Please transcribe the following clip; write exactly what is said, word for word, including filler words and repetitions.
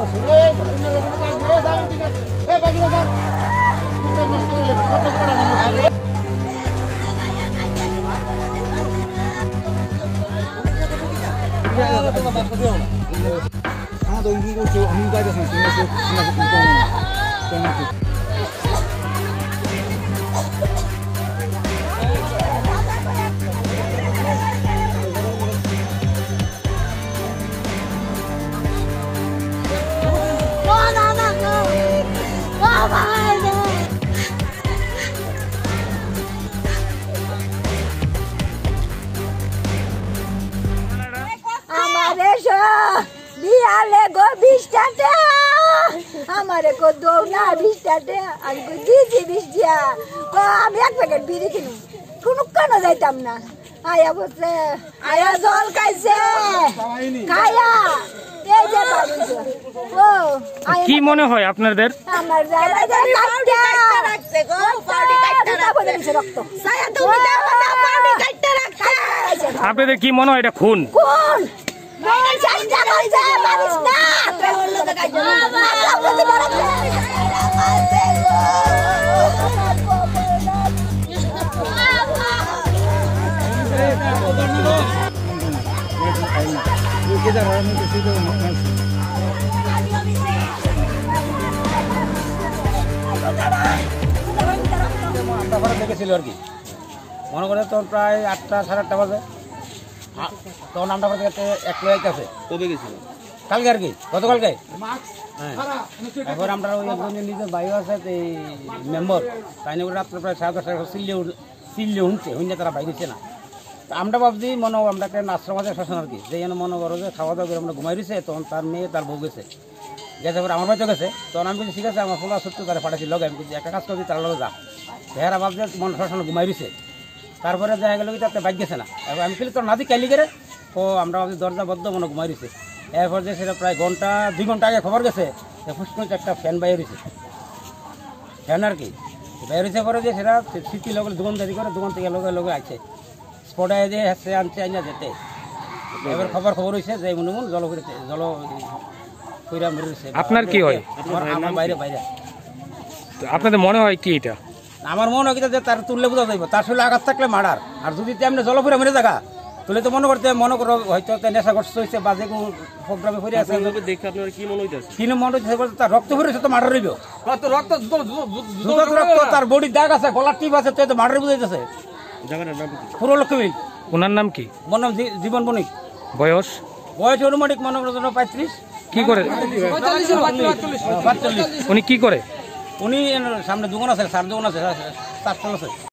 बिहाले गो बिस्टाटे हमारे को दो ना बिस्टाटे আমি কই দিছি বিশ দিয়া ও আমি এক প্যাকেট বিড়ি কিনু কোন কেন যাইতাম না আয়া বসে আয়া জল খাইছে খায়া এই যে বাড়িতে ও কি মনে হয় আপনাদের আমার জায়গা কাটতে রাখছে গো পাউডি কাটতে রাখছে রক্ত সায়া তুমি দেখো না পাউডি কাটতে রাখছে আপনাদের কি মনে হয় এটা খুন কোন চেষ্টা করছে পারিস না দেখেছিল আর কি মনে করে তোর প্রায় আটটা সাড়ে আটটা বাজে তখন আমরা এক প্লেট আছে কবে গেছিল কালকে আর কি গতকালকে হ্যাঁ এবার আমরা ওই একজনের নিজের ভাই আছে এই মেম্বার তাই না রাত্রে প্রায় সাড়ে দশটা চিল্লে চিল্লে শুনছে শুনছে তারা বাইরে না তো আমরা ভাবছি মনে আমরা একটা আশ্রম আছে শাসন আর কি যে যেন মনে করো যে খাওয়া দাওয়া করে আমরা ঘুমাই রয়েছে তখন তার মেয়ে তার বউ গেছে গেছে এবার আমার বাড়িতে গেছে তখন আমি বলছি ঠিক আছে আমার ফোলা সত্য তারা পাঠাচ্ছি লগে আমি একটা কাজ করছি তার লগে যা হেরা ভাবছে মনে শাসন ঘুমাই রয়েছে তারপরে দেখা গেল কি তাতে বাইক গেছে না এবার আমি খেলি তোর নাতি কালি করে ও আমরা ভাবছি দরজা বদ্ধ মনে ঘুমাই রয়েছে এরপর যে সেটা প্রায় ঘন্টা দুই ঘন্টা আগে খবর গেছে ফুসকুন একটা ফ্যান বাইরে রয়েছে ফ্যান আর কি বাইরে রয়েছে পরে যে সেটা স্মৃতি লগে দোকানদারি করে দোকান থেকে লগে লগে আছে স্পটে যে সে আনছে আইনা যেতে এবার খবর খবর হয়েছে যে মনে মন জল করেছে জল কইরা মেরে রয়েছে আপনার কি হয় আমার বাইরে বাইরে আপনাদের মনে হয় কি এটা আমার মনে হয় যে তার তুললে বোঝা যাইব তার শরীরে আঘাত থাকলে মার্ডার আর যদি তেমনি জলপুরে মেরে থাকা তুলে তো মনে করতে মনে করো হয়তো নেশাগ্রস্ত হয়েছে বা যে কোনো প্রোগ্রামে ফিরে আসে দেখে আপনার কি মনে হইতেছে কি মনে হচ্ছে তার রক্ত ফিরেছে তো মার্ডার হইব রক্ত রক্ত তার বডির দাগ আছে গলার টিপ আছে তো মার্ডার বুঝাইতেছে জায়গাটার নাম কি পুরো লক্ষ্মী ওনার নাম কি ওর নাম জীবন বণিক বয়স বয়স অনুমানিক মনে করো পঁয়ত্রিশ কি করে পাঁচচল্লিশ উনি কি করে উনি সামনে দোকান আছে সার দোকান আছে চার আছে